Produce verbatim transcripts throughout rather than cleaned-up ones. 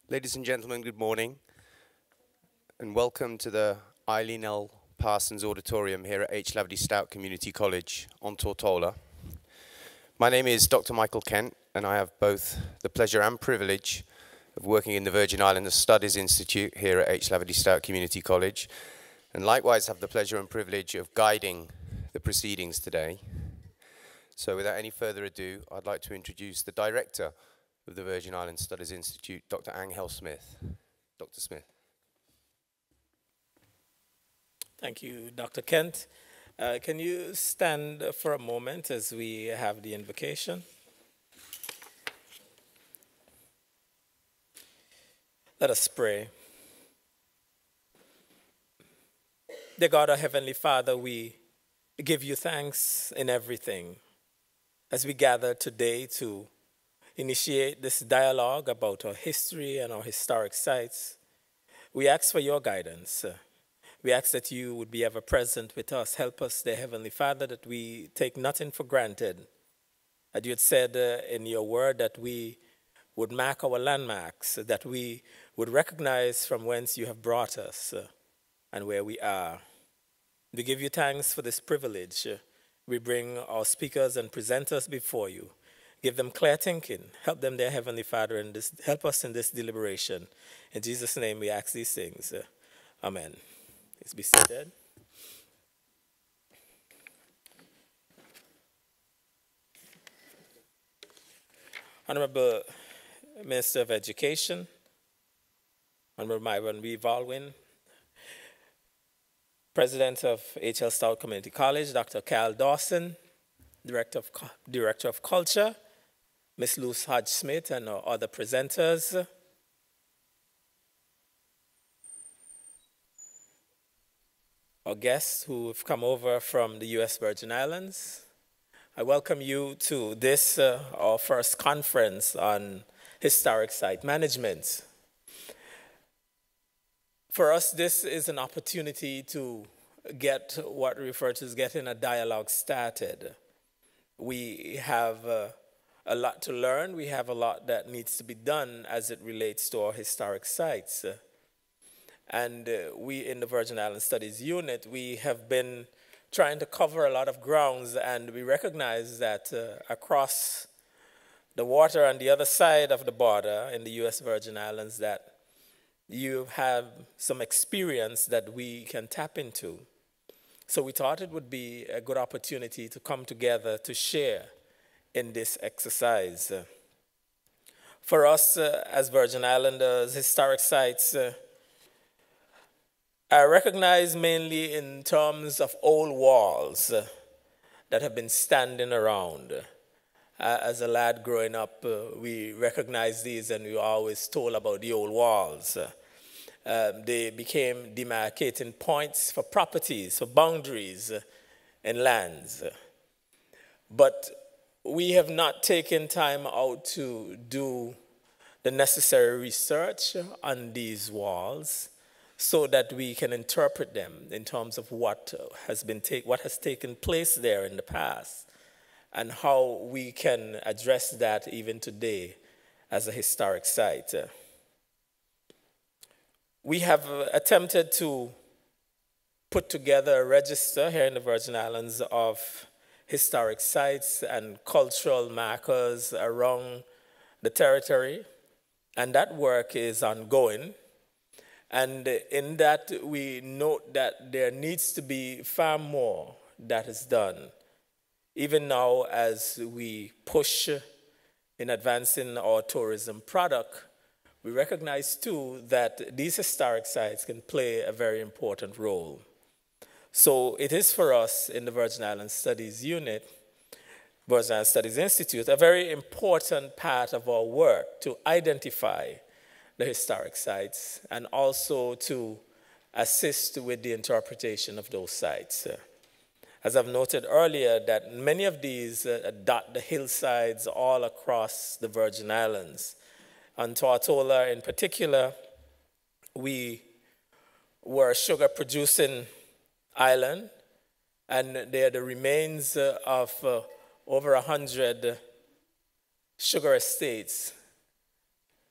Ladies and gentlemen, good morning, and welcome to the Eileene Parsons Auditorium here at H Lavity Stoutt Community College on Tortola. My name is Doctor Michael Kent, and I have both the pleasure and privilege of working in the Virgin Islands Studies Institute here at H Lavity Stoutt Community College, and likewise have the pleasure and privilege of guiding the proceedings today. So without any further ado, I'd like to introduce the Director of the Virgin Islands Studies Institute, Doctor Angel Smith. Doctor Smith. Thank you, Doctor Kent. Uh, can you stand for a moment as we have the invocation? Let us pray. Dear God, our Heavenly Father, we give you thanks in everything as we gather today to initiate this dialogue about our history and our historic sites. We ask for your guidance. We ask that you would be ever present with us. Help us, dear Heavenly Father, that we take nothing for granted. That you had said uh, in your word that we would mark our landmarks, that we would recognize from whence you have brought us uh, and where we are. We give you thanks for this privilege. Uh, we bring our speakers and presenters before you. Give them clear thinking. Help them, dear Heavenly Father, and this, help us in this deliberation. In Jesus' name we ask these things. Uh, amen. Please be seated. Honorable Minister of Education, Honorable Myron Walwyn, President of H L Stoutt Community College, Doctor Karl Dawson, Director of, Director of Culture, Miz Luce Hodge-Smith, and our other presenters. Our guests who have come over from the U S Virgin Islands. I welcome you to this, uh, our first conference on historic site management. For us, this is an opportunity to get what we refer to as getting a dialogue started. We have uh, a lot to learn. We have a lot that needs to be done as it relates to our historic sites. And uh, we in the Virgin Islands Studies Unit, we have been trying to cover a lot of grounds, and we recognize that uh, across the water on the other side of the border in the U S Virgin Islands that you have some experience that we can tap into. So we thought it would be a good opportunity to come together to share in this exercise. For us uh, as Virgin Islanders, historic sites uh, are recognized mainly in terms of old walls uh, that have been standing around. Uh, as a lad growing up, uh, we recognized these and we were always told about the old walls. Uh, um, they became demarcating points for properties, for boundaries uh, and lands. But we have not taken time out to do the necessary research on these walls so that we can interpret them in terms of what has been take, what has taken place there in the past and how we can address that even today as a historic site. We have attempted to put together a register here in the Virgin Islands of historic sites and cultural markers around the territory, and that work is ongoing. And in that, we note that there needs to be far more that is done. Even now, as we push in advancing our tourism product, we recognize too that these historic sites can play a very important role. So it is for us in the Virgin Islands Studies Unit, Virgin Islands Studies Institute, a very important part of our work to identify the historic sites and also to assist with the interpretation of those sites. As I've noted earlier, that many of these uh, dot the hillsides all across the Virgin Islands. On Tortola in particular, we were a sugar-producing island, and they are the remains uh, of uh, over a hundred sugar estates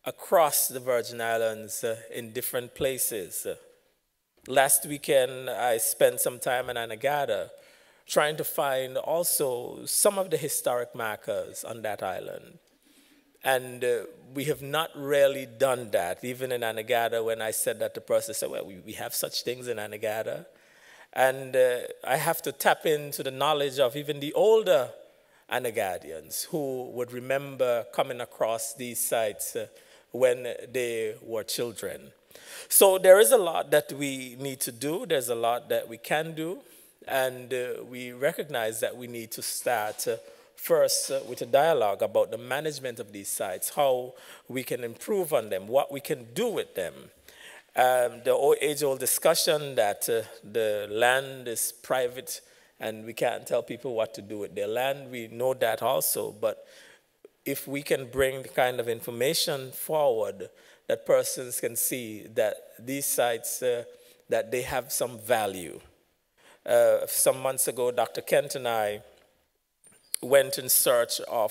across the Virgin Islands uh, in different places. Uh, last weekend, I spent some time in Anegada trying to find also some of the historic markers on that island. And uh, we have not really done that. Even in Anegada, when I said that, the person said, well, we, we have such things in Anegada. And uh, I have to tap into the knowledge of even the older Anegadians who would remember coming across these sites uh, when they were children. So there is a lot that we need to do. There's a lot that we can do. And uh, we recognize that we need to start uh, first uh, with a dialogue about the management of these sites, how we can improve on them, what we can do with them. Um, the age-old discussion that uh, the land is private and we can't tell people what to do with their land, we know that also, but if we can bring the kind of information forward that persons can see that these sites, uh, that they have some value. Uh, some months ago, Doctor Kent and I went in search of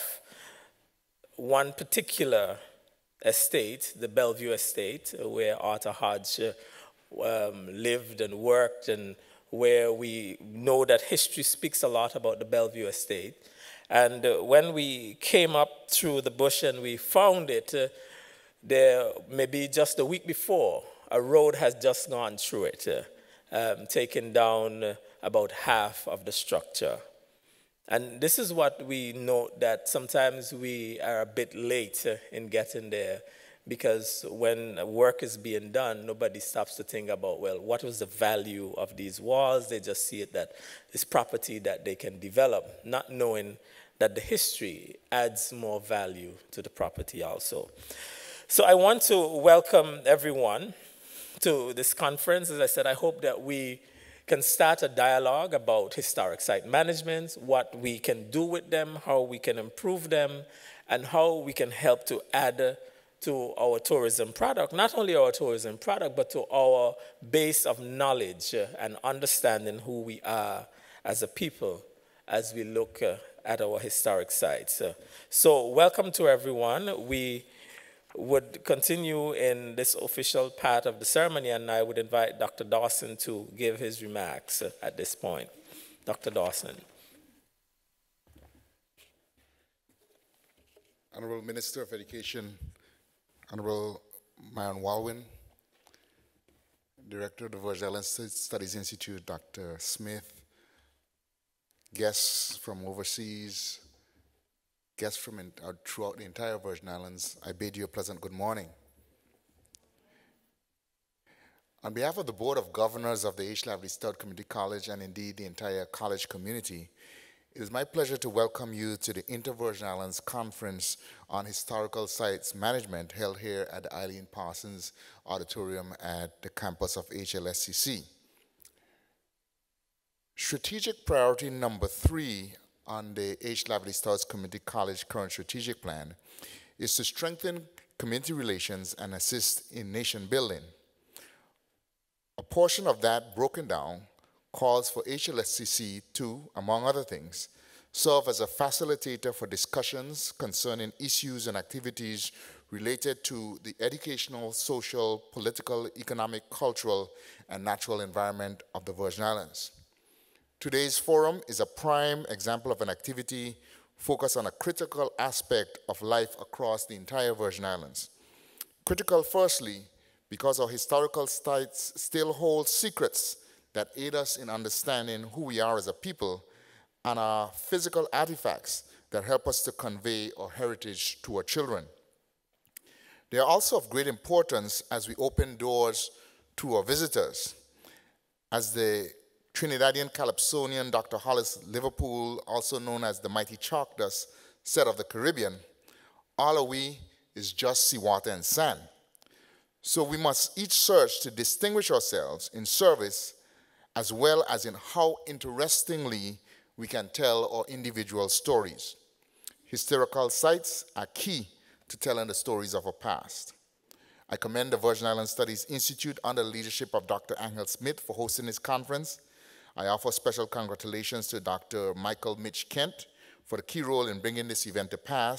one particular estate, the Bellevue estate, where Arthur Hodge uh, um, lived and worked, and where we know that history speaks a lot about the Bellevue estate. And uh, when we came up through the bush and we found it, uh, there maybe just a week before, a road has just gone through it, uh, um, taking down uh, about half of the structure. And this is what we note, that sometimes we are a bit late uh, in getting there, because when work is being done, nobody stops to think about, well, what was the value of these walls? They just see it that it's property that they can develop, not knowing that the history adds more value to the property also. So I want to welcome everyone to this conference. As I said, I hope that we can start a dialogue about historic site management, what we can do with them, how we can improve them, and how we can help to add to our tourism product, not only our tourism product, but to our base of knowledge and understanding who we are as a people as we look uh, at our historic sites. Uh, so welcome to everyone. We would continue in this official part of the ceremony, and I would invite Doctor Dawson to give his remarks uh, at this point. Doctor Dawson. Honorable Minister of Education, Honorable Myron Walwyn, Director of the Virgin Islands Studies Institute, Doctor Smith, guests from overseas, guests from in, uh, throughout the entire Virgin Islands, I bid you a pleasant good morning. On behalf of the Board of Governors of the H L S C C Stoutt Community College, and indeed the entire college community, it is my pleasure to welcome you to the Inter-Virgin Islands Conference on Historical Sites Management held here at the Eileene Parsons Auditorium at the campus of H L S C C. Strategic priority number three on the H L S C C Stoutt Community College current strategic plan is to strengthen community relations and assist in nation building. A portion of that broken down calls for H L S C C to, among other things, serve as a facilitator for discussions concerning issues and activities related to the educational, social, political, economic, cultural, and natural environment of the Virgin Islands. Today's forum is a prime example of an activity focused on a critical aspect of life across the entire Virgin Islands. Critical, firstly, because our historical sites still hold secrets that aid us in understanding who we are as a people, and our physical artifacts that help us to convey our heritage to our children. They are also of great importance as we open doors to our visitors. As the Trinidadian Calypsonian Doctor Hollis Liverpool, also known as the mighty chalk dust, said of the Caribbean, all of we is just seawater and sand. So we must each search to distinguish ourselves in service as well as in how interestingly we can tell our individual stories. Historical sites are key to telling the stories of our past. I commend the Virgin Islands Studies Institute under the leadership of Doctor Angel Smith for hosting this conference. I offer special congratulations to Doctor Michael Mitch Kent for the key role in bringing this event to pass,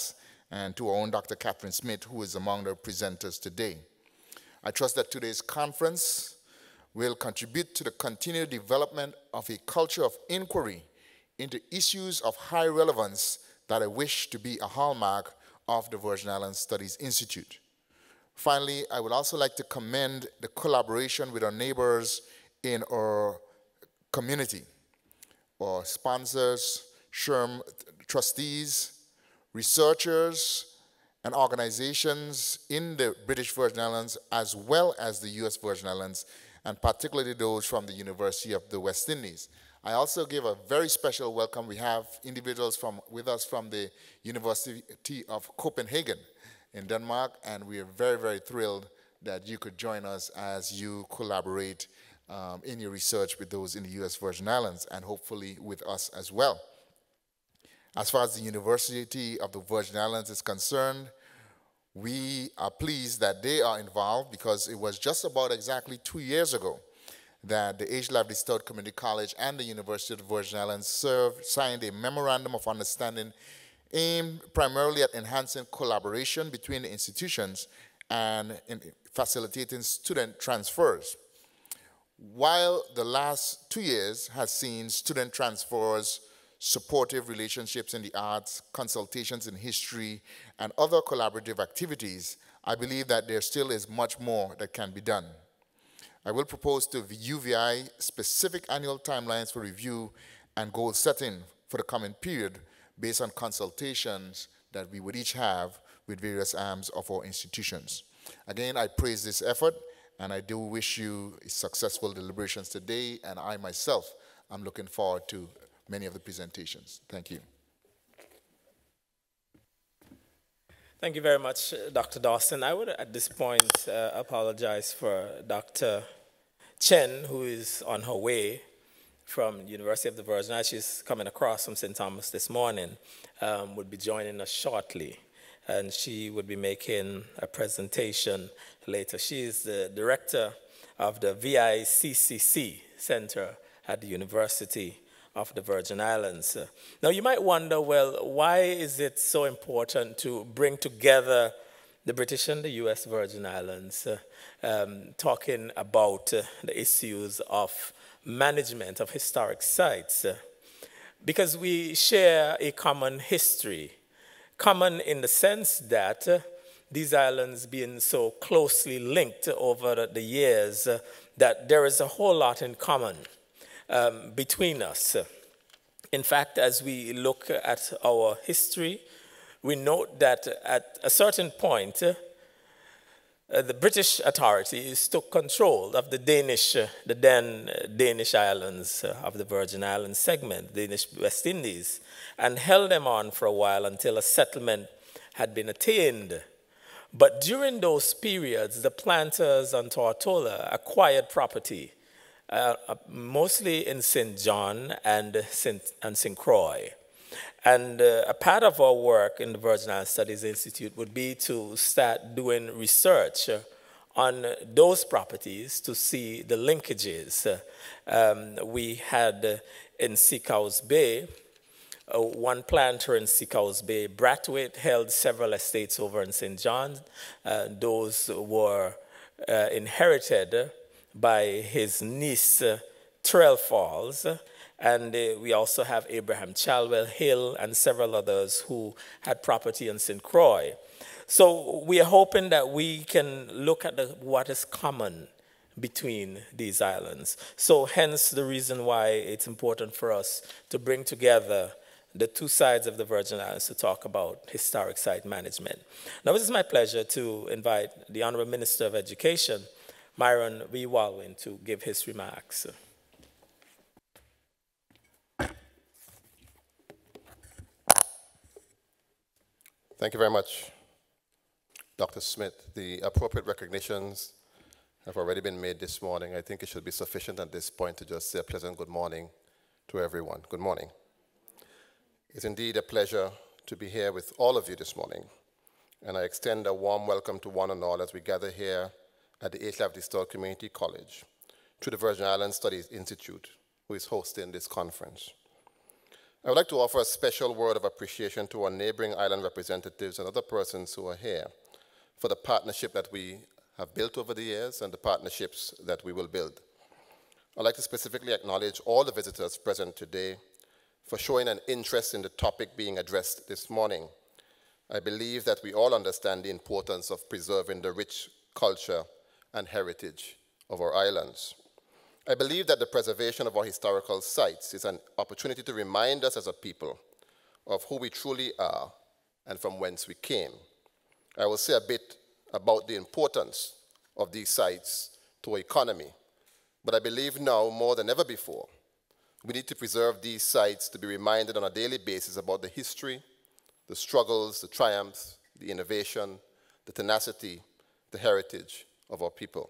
and to our own Doctor Catherine Smith, who is among the presenters today. I trust that today's conference will contribute to the continued development of a culture of inquiry into issues of high relevance that I wish to be a hallmark of the Virgin Islands Studies Institute. Finally, I would also like to commend the collaboration with our neighbors in our community, our sponsors, S H R M trustees, researchers, and organizations in the British Virgin Islands as well as the U S Virgin Islands, and particularly those from the University of the West Indies. I also give a very special welcome. We have individuals from, with us from the University of Copenhagen in Denmark, and we are very, very thrilled that you could join us as you collaborate um, in your research with those in the U S Virgin Islands, and hopefully with us as well. As far as the University of the Virgin Islands is concerned, we are pleased that they are involved, because it was just about exactly two years ago that the H L S C C Stoutt Community College and the University of the Virgin Islands served, signed a memorandum of understanding aimed primarily at enhancing collaboration between the institutions and in facilitating student transfers. While the last two years has seen student transfers, supportive relationships in the arts, consultations in history, and other collaborative activities, I believe that there still is much more that can be done. I will propose to U V I specific annual timelines for review and goal setting for the coming period based on consultations that we would each have with various arms of our institutions. Again, I praise this effort, and I do wish you successful deliberations today, and I myself am looking forward to many of the presentations. Thank you. Thank you very much, Doctor Dawson. I would, at this point, uh, apologize for Doctor Chen, who is on her way from University of the Virgin Islands. She's coming across from Saint Thomas this morning, um, would be joining us shortly, and she would be making a presentation later. She is the director of the V I C C C Center at the University of the Virgin Islands. Now, you might wonder, well, why is it so important to bring together the British and the U S Virgin Islands, uh, um, talking about uh, the issues of management of historic sites? Uh, because we share a common history, common in the sense that uh, these islands being so closely linked over the, the years uh, that there is a whole lot in common Um, between us. In fact, as we look at our history, we note that at a certain point, uh, the British authorities took control of the Danish, uh, the then Danish islands uh, of the Virgin Islands segment, Danish West Indies, and held them on for a while until a settlement had been attained. But during those periods, the planters on Tortola acquired property, Uh, mostly in Saint John and Saint and Saint Croix. And uh, a part of our work in the Virgin Islands Studies Institute would be to start doing research on those properties to see the linkages. Uh, um, we had uh, in Seacows Bay, uh, one planter in Seacows Bay, Brathwaite, held several estates over in Saint John. Uh, those were uh, inherited by his niece, uh, Trail Falls, and uh, we also have Abraham Chalwell Hill and several others who had property in Saint Croix. So we are hoping that we can look at the, what is common between these islands. So hence the reason why it's important for us to bring together the two sides of the Virgin Islands to talk about historic site management. Now, it is my pleasure to invite the Honorable Minister of Education, Myron V. Walwyn, to give his remarks. Thank you very much, Doctor Smith. The appropriate recognitions have already been made this morning. I think it should be sufficient at this point to just say a pleasant good morning to everyone. Good morning. It's indeed a pleasure to be here with all of you this morning, and I extend a warm welcome to one and all as we gather here at the H L S C C Stoutt Community College through the Virgin Islands Studies Institute, who is hosting this conference. I would like to offer a special word of appreciation to our neighboring island representatives and other persons who are here for the partnership that we have built over the years and the partnerships that we will build. I'd like to specifically acknowledge all the visitors present today for showing an interest in the topic being addressed this morning. I believe that we all understand the importance of preserving the rich culture and heritage of our islands. I believe that the preservation of our historical sites is an opportunity to remind us as a people of who we truly are and from whence we came. I will say a bit about the importance of these sites to our economy, but I believe now more than ever before, we need to preserve these sites to be reminded on a daily basis about the history, the struggles, the triumphs, the innovation, the tenacity, the heritage of our people.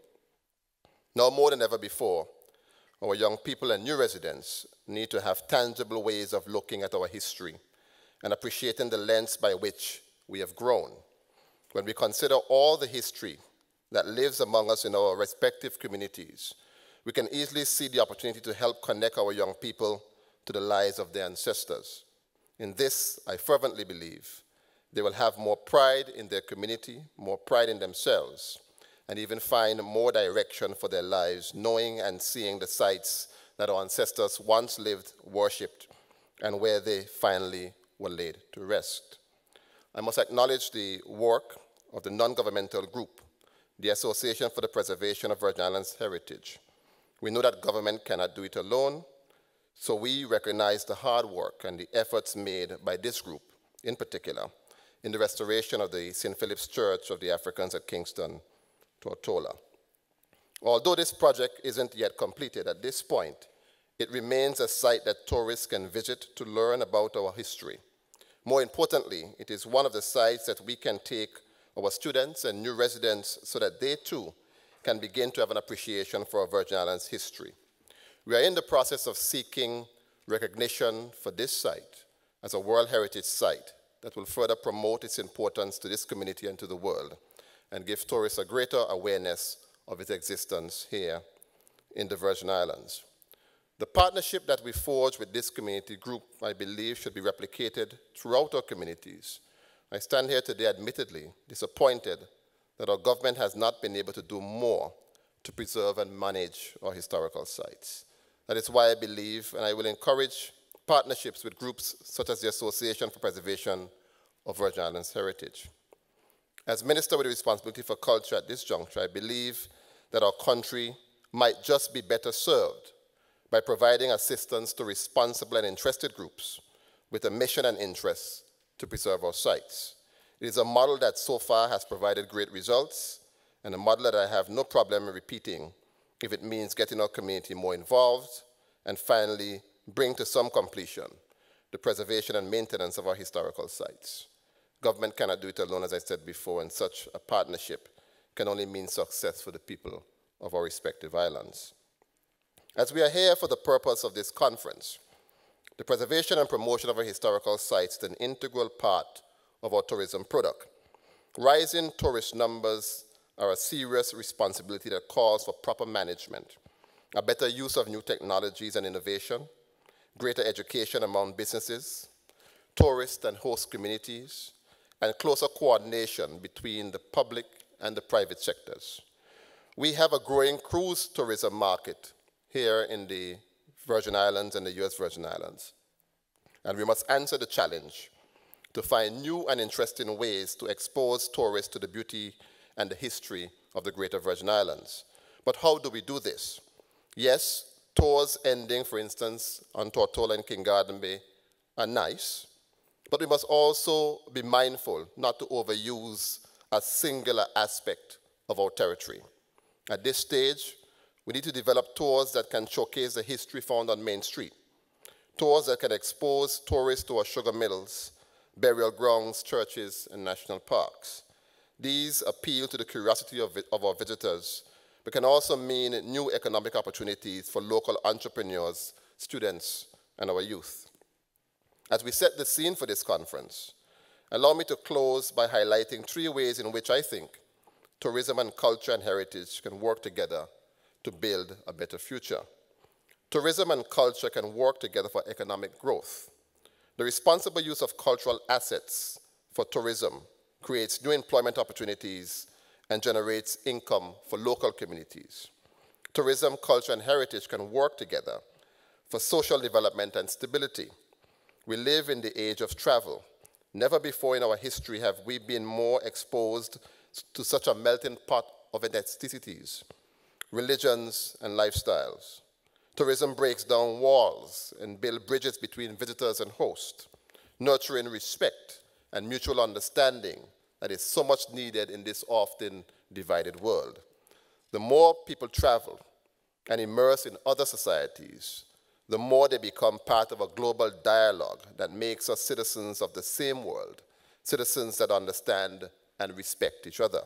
Now more than ever before, our young people and new residents need to have tangible ways of looking at our history and appreciating the lens by which we have grown. When we consider all the history that lives among us in our respective communities, we can easily see the opportunity to help connect our young people to the lives of their ancestors. In this, I fervently believe they will have more pride in their community, more pride in themselves, and even find more direction for their lives, knowing and seeing the sites that our ancestors once lived, worshipped, and where they finally were laid to rest. I must acknowledge the work of the non-governmental group, the Association for the Preservation of Virgin Islands Heritage. We know that government cannot do it alone, so we recognize the hard work and the efforts made by this group, in particular, in the restoration of the Saint Philip's Church of the Africans at Kingston, Tortola. Although this project isn't yet completed at this point, it remains a site that tourists can visit to learn about our history. More importantly, it is one of the sites that we can take our students and new residents so that they too can begin to have an appreciation for our Virgin Islands history. We are in the process of seeking recognition for this site as a World Heritage Site that will further promote its importance to this community and to the world, and give tourists a greater awareness of its existence here in the Virgin Islands. The partnership that we forge with this community group, I believe, should be replicated throughout our communities. I stand here today admittedly disappointed that our government has not been able to do more to preserve and manage our historical sites. That is why I believe, and I will encourage partnerships with groups such as the Association for Preservation of Virgin Islands Heritage. As Minister with the responsibility for culture at this juncture, I believe that our country might just be better served by providing assistance to responsible and interested groups with a mission and interest to preserve our sites. It is a model that so far has provided great results, and a model that I have no problem repeating if it means getting our community more involved and finally bring to some completion the preservation and maintenance of our historical sites. Government cannot do it alone, as I said before, and such a partnership can only mean success for the people of our respective islands. As we are here for the purpose of this conference, the preservation and promotion of our historical sites is an integral part of our tourism product. Rising tourist numbers are a serious responsibility that calls for proper management, a better use of new technologies and innovation, greater education among businesses, tourist and host communities, and closer coordination between the public and the private sectors. We have a growing cruise tourism market here in the Virgin Islands and the U S Virgin Islands, and we must answer the challenge to find new and interesting ways to expose tourists to the beauty and the history of the Greater Virgin Islands. But how do we do this? Yes, tours ending, for instance, on Tortola and King Garden Bay are nice, but we must also be mindful not to overuse a singular aspect of our territory. At this stage, we need to develop tours that can showcase the history found on Main Street, tours that can expose tourists to our sugar mills, burial grounds, churches, and national parks. These appeal to the curiosity of, of our visitors, but can also mean new economic opportunities for local entrepreneurs, students, and our youth. As we set the scene for this conference, allow me to close by highlighting three ways in which I think tourism and culture and heritage can work together to build a better future. Tourism and culture can work together for economic growth. The responsible use of cultural assets for tourism creates new employment opportunities and generates income for local communities. Tourism, culture, and heritage can work together for social development and stability. We live in the age of travel. Never before in our history have we been more exposed to such a melting pot of ethnicities, religions, and lifestyles. Tourism breaks down walls and builds bridges between visitors and hosts, nurturing respect and mutual understanding that is so much needed in this often divided world. The more people travel and immerse in other societies, the more they become part of a global dialogue that makes us citizens of the same world, citizens that understand and respect each other.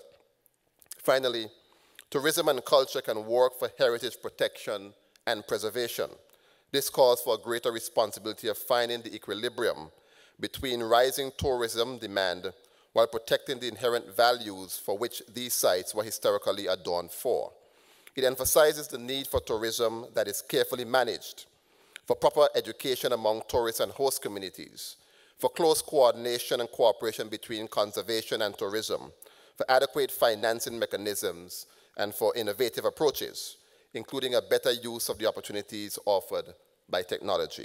Finally, tourism and culture can work for heritage protection and preservation. This calls for a greater responsibility of finding the equilibrium between rising tourism demand while protecting the inherent values for which these sites were historically adorned for. It emphasizes the need for tourism that is carefully managed, for proper education among tourists and host communities, for close coordination and cooperation between conservation and tourism, for adequate financing mechanisms, and for innovative approaches, including a better use of the opportunities offered by technology.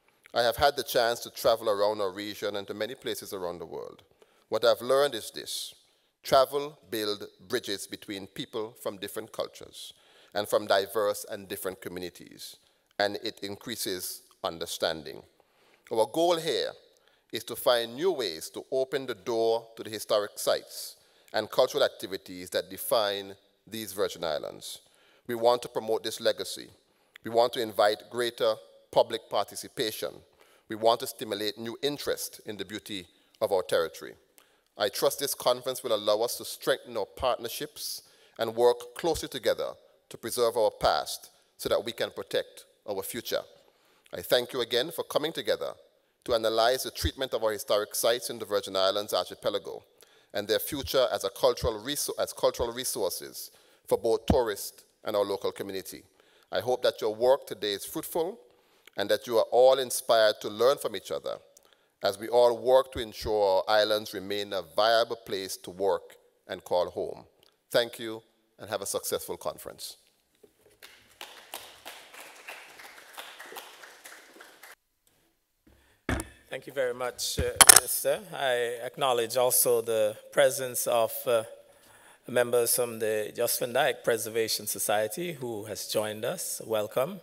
I have had the chance to travel around our region and to many places around the world. What I've learned is this: travel builds bridges between people from different cultures and from diverse and different communities, and it increases understanding. Our goal here is to find new ways to open the door to the historic sites and cultural activities that define these Virgin Islands. We want to promote this legacy. We want to invite greater public participation. We want to stimulate new interest in the beauty of our territory. I trust this conference will allow us to strengthen our partnerships and work closely together to preserve our past so that we can protect our future. I thank you again for coming together to analyze the treatment of our historic sites in the Virgin Islands archipelago and their future as, a cultural, as cultural resources for both tourists and our local community. I hope that your work today is fruitful and that you are all inspired to learn from each other as we all work to ensure our islands remain a viable place to work and call home. Thank you, and have a successful conference. Thank you very much, uh, Minister. I acknowledge also the presence of uh, members from the Jos van Dyke Preservation Society who has joined us. Welcome.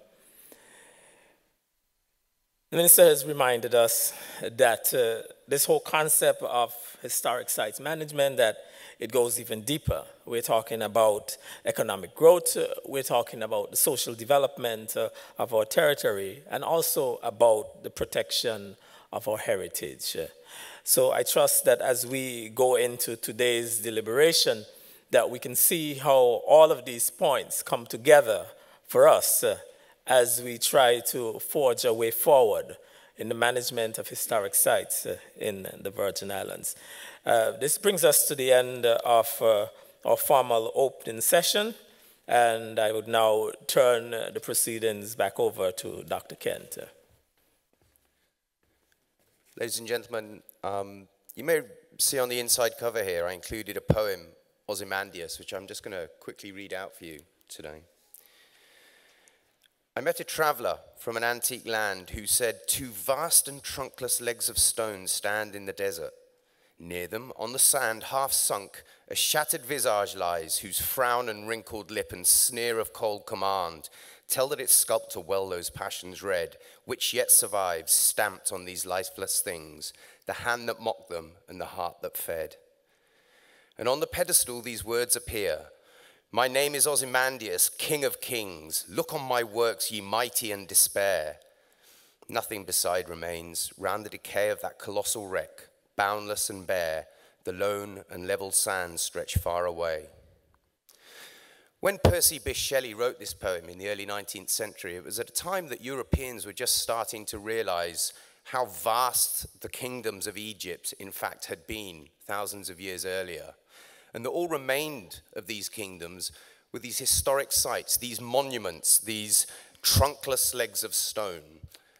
The Minister has reminded us that uh, this whole concept of historic sites management, that it goes even deeper. We're talking about economic growth, uh, we're talking about the social development uh, of our territory, and also about the protection of our heritage. Uh, so I trust that as we go into today's deliberation, that we can see how all of these points come together for us uh, as we try to forge a way forward in the management of historic sites uh, in the Virgin Islands. Uh, this brings us to the end of uh, our formal opening session, and I would now turn uh, the proceedings back over to Doctor Kent. Ladies and gentlemen, um, you may see on the inside cover here, I included a poem, Ozymandias, which I'm just going to quickly read out for you today. I met a traveler from an antique land who said, two vast and trunkless legs of stone stand in the desert. Near them, on the sand, half sunk, a shattered visage lies, whose frown and wrinkled lip and sneer of cold command tell that its sculptor well those passions read, which yet survives, stamped on these lifeless things, the hand that mocked them and the heart that fed. And on the pedestal these words appear, my name is Ozymandias, King of Kings. Look on my works, ye mighty, and despair. Nothing beside remains, round the decay of that colossal wreck, boundless and bare, the lone and level sands stretch far away. When Percy Bysshe Shelley wrote this poem in the early nineteenth century, it was at a time that Europeans were just starting to realize how vast the kingdoms of Egypt, in fact, had been thousands of years earlier. And that all remained of these kingdoms were these historic sites, these monuments, these trunkless legs of stone.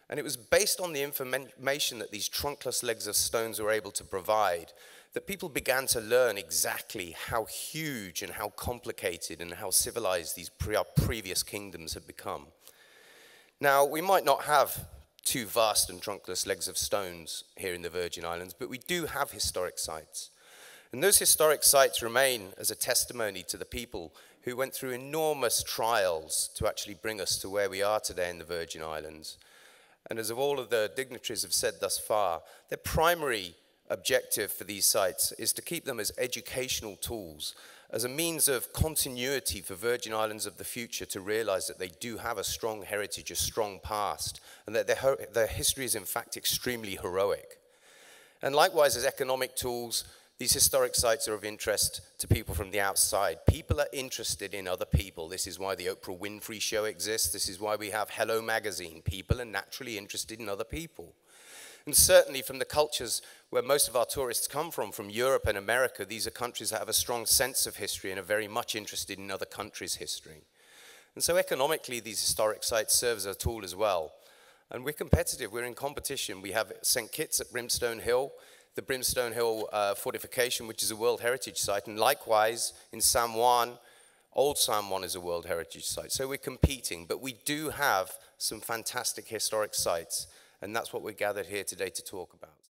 And it was based on the information that these trunkless legs of stones were able to provide that people began to learn exactly how huge and how complicated and how civilized these pre previous kingdoms had become. Now, we might not have two vast and trunkless legs of stones here in the Virgin Islands, but we do have historic sites. And those historic sites remain as a testimony to the people who went through enormous trials to actually bring us to where we are today in the Virgin Islands. And as of all of the dignitaries have said thus far, their primary objective for these sites is to keep them as educational tools, as a means of continuity for Virgin Islands of the future to realize that they do have a strong heritage, a strong past, and that their, their history is in fact extremely heroic. And likewise, as economic tools, these historic sites are of interest to people from the outside. People are interested in other people. This is why the Oprah Winfrey Show exists. This is why we have Hello Magazine. People are naturally interested in other people. And certainly from the cultures where most of our tourists come from, from Europe and America, these are countries that have a strong sense of history and are very much interested in other countries' history. And so economically, these historic sites serve as a tool as well. And we're competitive. We're in competition. We have Saint Kitts at Brimstone Hill, the Brimstone Hill uh, fortification, which is a World Heritage Site, and likewise in San Juan, Old San Juan is a World Heritage Site. So we're competing, but we do have some fantastic historic sites, and that's what we're gathered here today to talk about.